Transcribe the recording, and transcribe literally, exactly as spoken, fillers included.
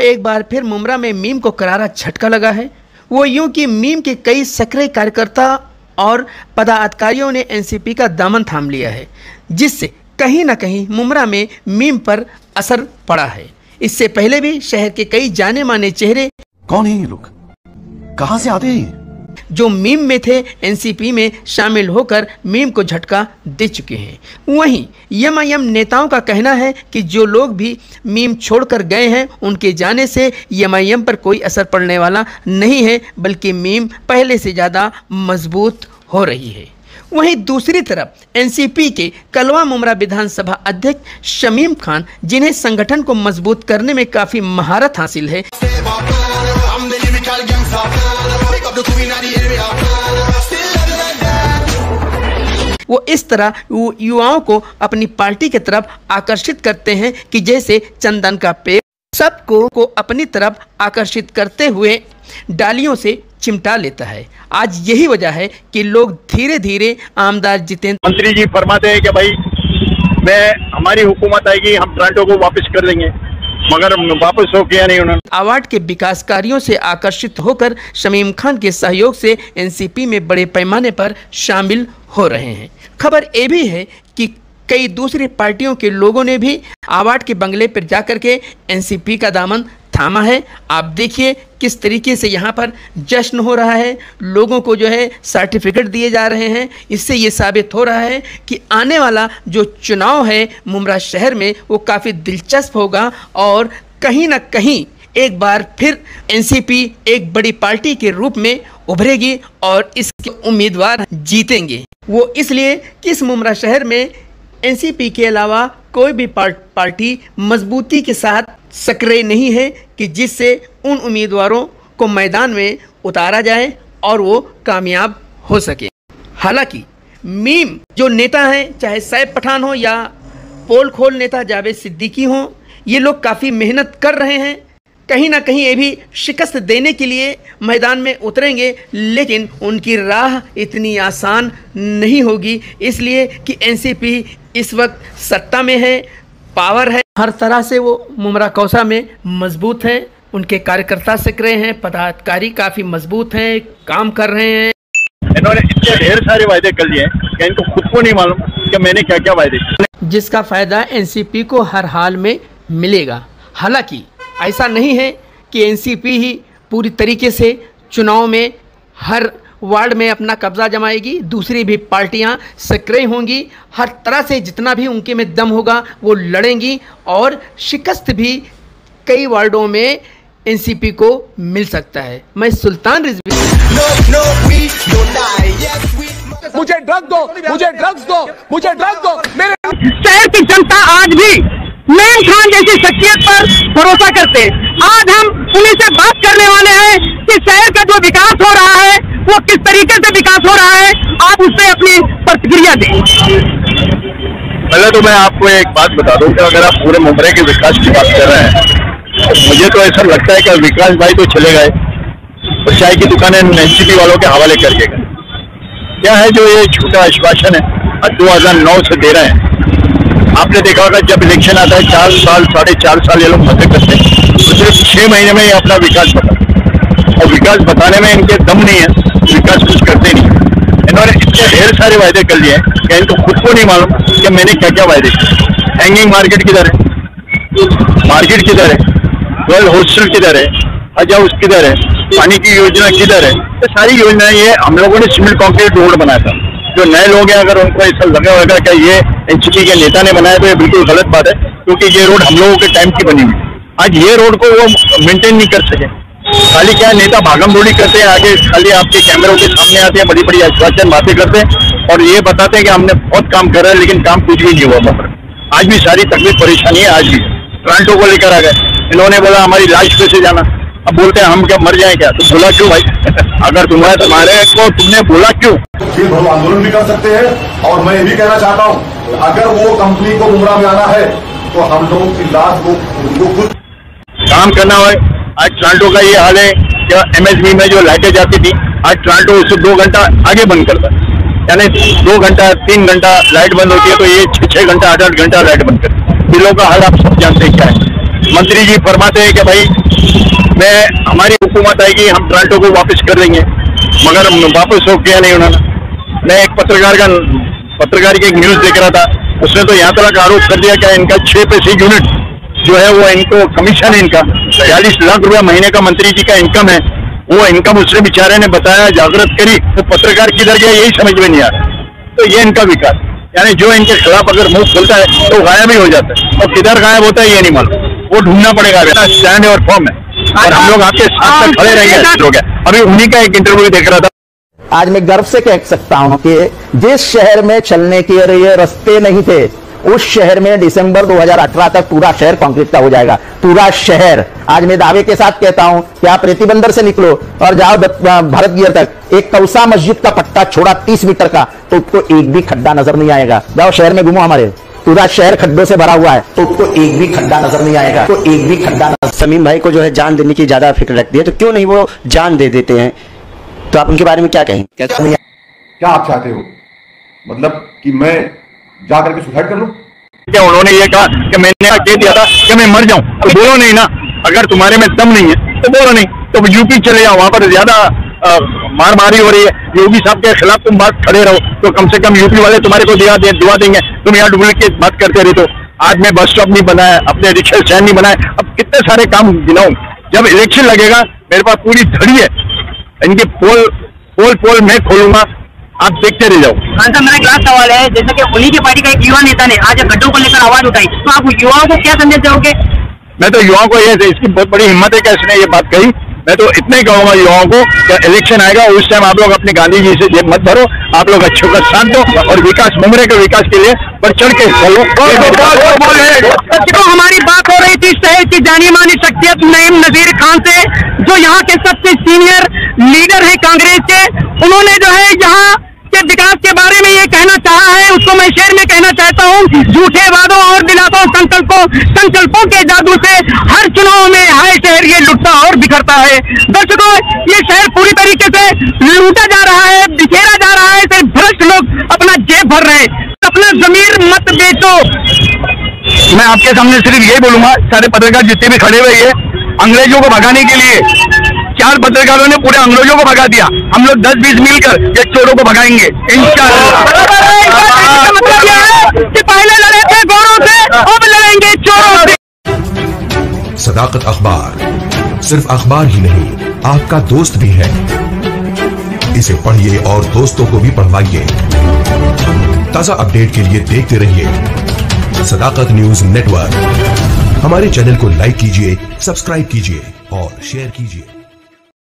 एक बार फिर मुमरा में मीम को करारा झटका लगा है। वो यूं कि मीम के कई सक्रिय कार्यकर्ता और पदाधिकारियों ने एनसीपी का दामन थाम लिया है, जिससे कहीं ना कहीं मुमरा में मीम पर असर पड़ा है। इससे पहले भी शहर के कई जाने माने चेहरे, कौन है ये लोग, कहां से आते हैं, जो मीम में थे, एनसीपी में शामिल होकर मीम को झटका दे चुके हैं। वहीं एमआईएम नेताओं का कहना है कि जो लोग भी मीम छोड़कर गए हैं, उनके जाने से एमआईएम पर कोई असर पड़ने वाला नहीं है, बल्कि मीम पहले से ज़्यादा मजबूत हो रही है। वहीं दूसरी तरफ एनसीपी के कलवा मुमरा विधानसभा अध्यक्ष शमीम खान, जिन्हें संगठन को मजबूत करने में काफ़ी महारत हासिल है, वो इस तरह युवाओं को अपनी पार्टी की तरफ आकर्षित करते हैं कि जैसे चंदन का पेड़ सबको को अपनी तरफ आकर्षित करते हुए डालियों से चिमटा लेता है। आज यही वजह है कि लोग धीरे धीरे आमदार जितेंद्र मंत्री जी फरमाते हैं कि भाई मैं हमारी हुकूमत आएगी, हम टोरंटो को वापस कर देंगे, मगर वापस हो किया नहीं उन्होंने। अवार्ड के विकास कार्यों से आकर्षित होकर शमीम खान के सहयोग से एनसीपी में बड़े पैमाने पर शामिल हो रहे हैं। खबर ये भी है कि कई दूसरी पार्टियों के लोगों ने भी अवार्ड के बंगले पर जाकर के एनसीपी का दामन थामा है। आप देखिए किस तरीके से यहाँ पर जश्न हो रहा है, लोगों को जो है सर्टिफिकेट दिए जा रहे हैं। इससे ये साबित हो रहा है कि आने वाला जो चुनाव है मुमरा शहर में, वो काफ़ी दिलचस्प होगा और कहीं ना कहीं एक बार फिर एनसीपी एक बड़ी पार्टी के रूप में उभरेगी और इसके उम्मीदवार जीतेंगे। वो इसलिए कि इस मुमरा शहर में एनसीपी के अलावा कोई भी पार्टी मजबूती के साथ सक्रिय नहीं है कि जिससे उन उम्मीदवारों को मैदान में उतारा जाए और वो कामयाब हो सके। हालांकि मीम जो नेता हैं, चाहे सैफ पठान हो या पोल खोल नेता जावेद सिद्दीकी हो, ये लोग काफ़ी मेहनत कर रहे हैं। कहीं ना कहीं ये भी शिकस्त देने के लिए मैदान में उतरेंगे, लेकिन उनकी राह इतनी आसान नहीं होगी, इसलिए कि एनसीपी इस वक्त सत्ता में है, पावर है, हर तरह से वो मुमरा कौसा में मजबूत है। उनके कार्यकर्ता सक्रिय हैं, पदाधिकारी काफ़ी मजबूत हैं, काम कर रहे हैं। इन्होंने इतने ढेर सारे वायदे कर लिए हैं कि इनको खुद को नहीं मालूम कि मैंने क्या क्या वायदे किए, जिसका फ़ायदा एनसीपी को हर हाल में मिलेगा। हालांकि ऐसा नहीं है कि एनसीपी ही पूरी तरीके से चुनाव में हर वार्ड में अपना कब्जा जमाएगी, दूसरी भी पार्टियां सक्रिय होंगी, हर तरह से जितना भी उनके में दम होगा वो लड़ेंगी और शिकस्त भी कई वार्डों में एनसीपी को मिल सकता है। मैं सुल्तान रिजवी, मुझे ड्रग दो, मुझे ड्रग्स दो, मुझे ड्रग्स दो। मेरे शहर की जनता आज भी मीम खान जैसी शख्सियत पर भरोसा करते हैं। आज हम उन्हीं से बात करने वाले हैं कि शहर का जो विकास हो रहा है वो किस तरीके से विकास हो रहा है, आप उस पर अपनी प्रतिक्रिया दें। पहले तो मैं आपको एक बात बता दूं कि अगर आप पूरे मुमरे के विकास की बात कर रहे हैं, तो मुझे तो ऐसा लगता है कि विकास भाई तो चले गए और चाय की दुकानें एनसीपी वालों के हवाले करके गए। क्या है जो ये झूठा आश्वासन है दो हजार नौ से दे रहे हैं। आपने देखा होगा जब इलेक्शन आता है चार साल साढ़े चार साल ये लोग मदद करते हैं, तो सिर्फ छह महीने में ये अपना विकास बताते, और विकास बताने में इनके दम नहीं है, विकास कुछ करते नहीं। इन्होंने इतने ढेर सारे वायदे कर लिए हैं कि इनको खुद को नहीं मालूम कि मैंने क्या क्या वायदे किए। हैंगिंग मार्केट किधर है, मार्केट किधर है, गर्ल हॉस्टल किधर है, हज हाउस किधर है, पानी की योजना किधर है, ये सारी योजनाएं ये हम लोगों ने सीमेंट कॉन्क्रीट रोड बनाया था। जो नए लोग हैं अगर उनको ऐसा लगा होगा कि ये एनसीपी के नेता ने बनाया, तो ये बिल्कुल गलत बात है, क्योंकि ये रोड हम लोगों के टाइम की बनी हुई। आज ये रोड को वो मेंटेन नहीं कर सके। खाली क्या नेता भागम दौड़ी करते हैं, आगे खाली आपके कैमरों के सामने आते हैं, बड़ी बड़ी आश्वासन बातें करते हैं और ये बताते हैं कि हमने बहुत काम कर रहा है, लेकिन काम कुछ भी नहीं हुआ वहाँ पर। आज भी सारी तकलीफ परेशानी है। आज भी टोरंटो को लेकर आ गए, इन्होंने बोला हमारी लाश पे से जाना, अब बोलते हैं हम क्या मर जाए क्या? तो बोला क्यों भाई? अगर तुम्हारे तुम्हारे को तुमने बोला क्यों? फिर हम आंदोलन भी कर सकते हैं। और मैं ये भी कहना चाहता हूँ, अगर वो कंपनी को मुमरा में आना है तो हम लोगों की लाश को उनको खुद काम करना है। आज टोरंटो का ये हाल है कि एमएसबी में जो लाइटें जाती थी, आज टोरंटो उससे दो घंटा आगे बंद करता है, यानी दो घंटा तीन घंटा लाइट बंद होती है, तो ये छह छह घंटा आठ आठ घंटा लाइट बंद करती है। बिलों का हाल आप सब जानते हैं क्या है। मंत्री जी फरमाते हैं कि भाई मैं हमारी हुकूमत आएगी हम टोरंटो को वापस कर देंगे, मगर वापस हो किया नहीं उन्होंने। मैं एक पत्रकार का पत्रकार की एक न्यूज देख रहा था, उसने तो यहाँ तक आरोप कर दिया कि इनका छह पैसे यूनिट जो है वो इनको कमीशन है, इनका चालीस लाख रुपया महीने का मंत्री जी का इनकम है, वो इनकम उसने बेचारे ने बताया, जागृत करी, वो तो पत्रकार किधर गया यही समझ में नहीं आ रहा। तो ये इनका विकास, यानी जो इनके खिलाफ अगर मुंह खुलता है तो गायब ही हो जाता है, और किधर गायब होता है ये नहीं मालूम, वो ढूंढना पड़ेगा। स्टैंड और फॉर्म है और हम लोग आपके साथ खड़े रहेंगे। अभी उन्हीं का एक इंटरव्यू देख रहा था। आज मैं गर्व से कह सकता हूं कि जिस शहर में चलने के लिए रास्ते नहीं थे, उस शहर में दिसंबर दो हज़ार अठारह तक पूरा शहर कंक्रीट का हो जाएगा। पूरा शहर, आज मैं दावे के साथ कहता हूं कि आप रेतीबंदर से निकलो और जाओ भारत गियर तक, एक कौसा मस्जिद का पट्टा छोड़ा तीस मीटर का, तो उसको एक भी खड्डा नजर नहीं आएगा। जाओ शहर में घूमो, हमारे पूरा शहर खड्डों से भरा हुआ है, तो उसको एक भी खड्डा नजर नहीं आएगा, तो एक भी खड्डा नजर। समीम भाई को जो है जान देने की ज्यादा फिक्र रखती है, तो क्यों नहीं वो जान दे देते हैं? तो आप उनके बारे में क्या कहें? क्या आप चाहते हो, मतलब कि मैं जाकर के सुसाइड कर लूं? क्या उन्होंने ये कहा कि मैंने कह दिया था कि मैं मर जाऊं, तो बोलो नहीं ना, अगर तुम्हारे में दम नहीं है तो बोलो नहीं, तो यूपी चले जाओ, वहां पर ज्यादा मार मारी हो रही है, योगी साहब के खिलाफ तुम बात खड़े रहो, तो कम से कम यूपी वाले तुम्हारे को दिया दे, दुआ देंगे। तुम यहाँ डुप्लीकेट बात करते रहे, तो आज मैं बस स्टॉप नहीं बनाया, अपने रिक्शा स्टैंड नहीं बनाया, अब कितने सारे काम गिनाऊं। जब इलेक्शन लगेगा मेरे पास पूरी धड़ी है, इनके पोल पोल पोल मैं खोलूंगा, आप देखते रह जाओ। हाँ सर, मेरा एक लास्ट सवाल है, जैसे कि उन्हीं की पार्टी का एक युवा नेता ने आज गड्ढों को लेकर आवाज उठाई, तो आप युवाओं को क्या संदेश दोगे? मैं तो युवाओं को ये, इसकी बहुत बड़ी हिम्मत है कि इसने ये बात कही। मैं तो इतना ही कहूंगा युवाओं को कि इलेक्शन आएगा उस टाइम आप लोग अपने गांधी जी से जेब मत भरो, आप लोग अच्छों का साथ दो और विकास मुमरे के विकास के लिए बढ़ चढ़ के चलो। हमारी बात हो रही थी शहर की जानी मानी शख्सियत नईम नजीर खान से, जो यहाँ के सबसे सीनियर लीडर है कांग्रेस के। उन्होंने जो है यहाँ के विकास के बारे में ये कहना चाहा है, उसको मैं शेर में कहना चाहता हूँ। झूठे वादों और दिलासों संकल्पों संकल्पों के जादू से हर चुनाव में हाय शहर ये लुटता और बिखरता है। दर्शकों, ये शहर पूरी तरीके से लूटा जा रहा है, बिखेरा जा रहा है, सिर्फ भ्रष्ट लोग अपना जेब भर रहे हैं। अपना जमीर मत बेचो। मैं आपके सामने सिर्फ यही बोलूंगा, सारे पत्रकार जितने भी खड़े हुए, अंग्रेजों को भगाने के लिए चार पत्रकारों ने पूरे अंग्रेजों को भगा दिया, हम लोग दस बीस मिलकर ये चोरों को भगाएंगे इंशाअल्लाह। मतलब यह है कि पहले लड़े थे गोरों से, अब लड़ेंगे चोरों से। सदाकत अखबार सिर्फ अखबार ही नहीं, आपका दोस्त भी है। इसे पढ़िए और दोस्तों को भी पढ़वाइए। ताजा अपडेट के लिए देखते रहिए सदाकत न्यूज नेटवर्क। हमारे चैनल को लाइक कीजिए, सब्सक्राइब कीजिए और शेयर कीजिए।